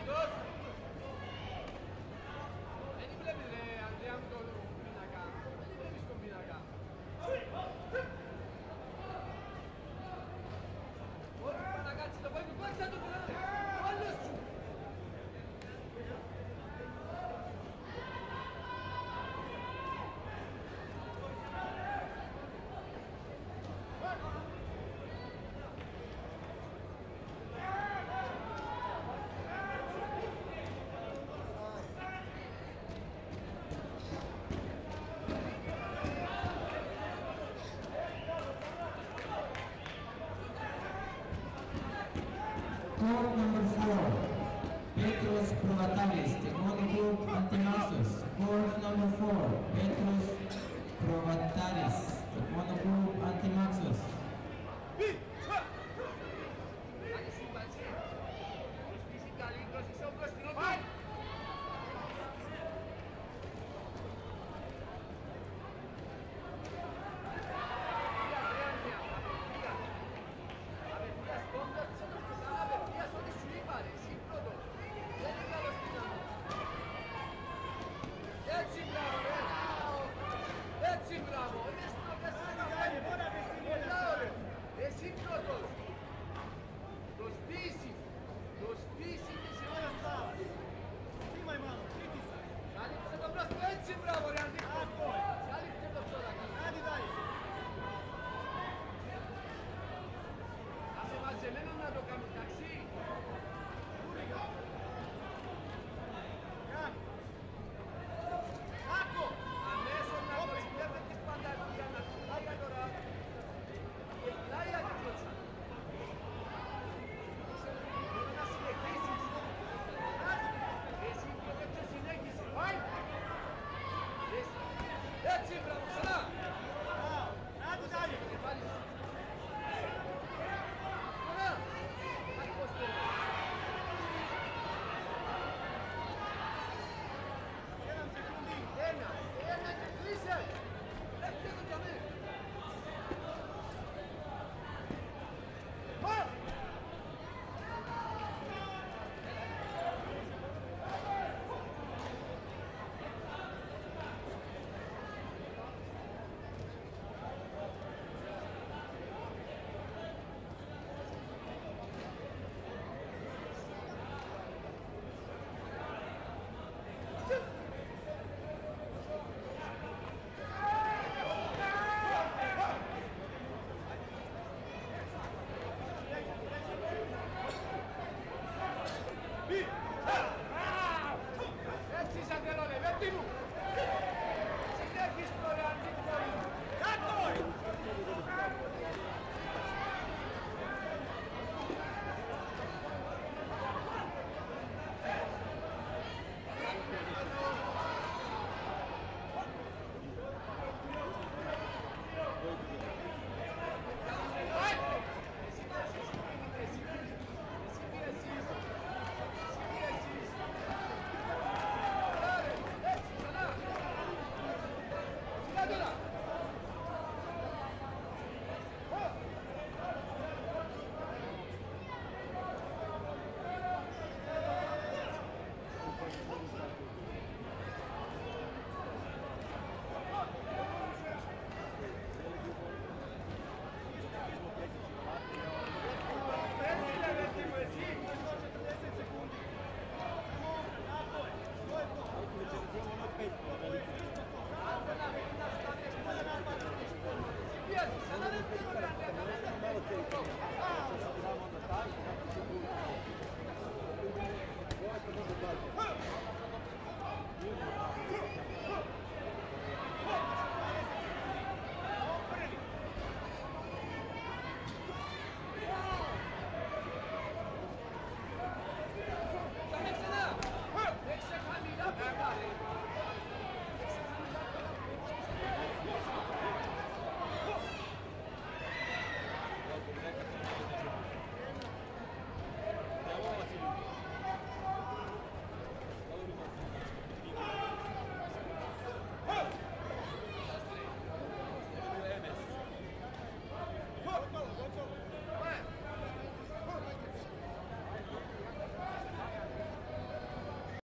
Δεν βλέπεις ρε Ανδρέα μου τον πίνακα. Δεν βλέπεις τον πίνακα. Όχι πάνω να κάτσει το πόδι του, πάξα το πόδι. Ο άλλος σου. Court number 4, Petros Provataris, Taekwondo Group Antimaxos. Court number 4, Petros Provataris, Taekwondo Group Antimaxos. Κάνει σύμπανση. Προσπίσει καλή, πρόσεξε ο μπροστινό του. Έτσι μπράβο ρε! Έτσι μπράβο! Είναι στο κασίνο! Εσύ πρώτος! Το σπίση! Το σπίση της ημέρας! Τι μαϊμάνο, κρίτησα! Κάλυψε το μπροστό! Έτσι μπράβο ρε!